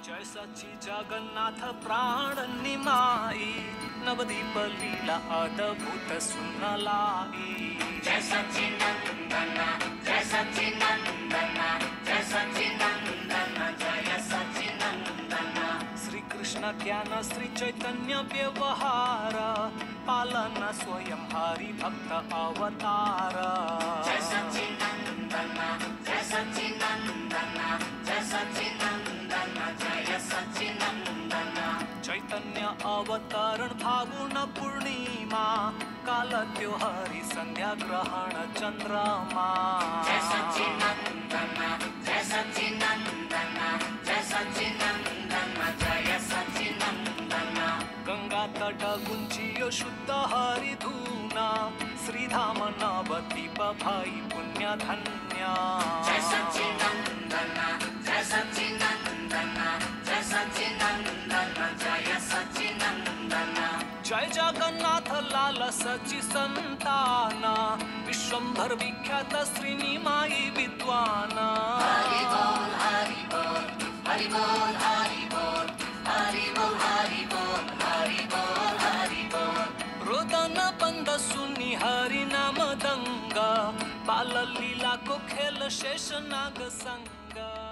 जय सच्ची जगन्नाथ प्राण निमाई, नवदीप लीला अद्भुत सुनलाई। जय सच्चिनंदन जय सच्चिनंदन जय सच्चिनंदन जय सच्चिनंदन। श्री कृष्ण ज्ञान श्री चैतन्य व्यवहार, पालन स्वयं हरि भक्त अवतार। जय सच्चिनंदन जय सच्चिनंदन जय सच्चिनंदन जय सच्चिनंदन। चैतन्य अवतरण फागुन पूर्णिमा, काल त्योहारी संध्या ग्रहण चंद्रमा। जय सच्चिनंदन जय सच्चिनंदन जय सच्चिनंदन जय सच्चिनंदन। गंगा तट गुंजियो शुद्ध हरि धूना, श्रीधाम नवद्वीप भाई पुण्य धन्य। जय सच्चिनंदन जय सच्चिनंदन जय सच्चिनंदन जय सच्चिनंदन। जय जगन्नाथ लाल सचि संतान, विश्वंभर विख्यात श्रीनिमाई विद्वान। हरि बोल हरि बोल हरि बोल हरि बोल हरि बोल हरि बोल हरि बोल हरि बोल। रोदन बंद सुनी हरि नाम दंग, बाल लीला को खेल शेष नाग संग।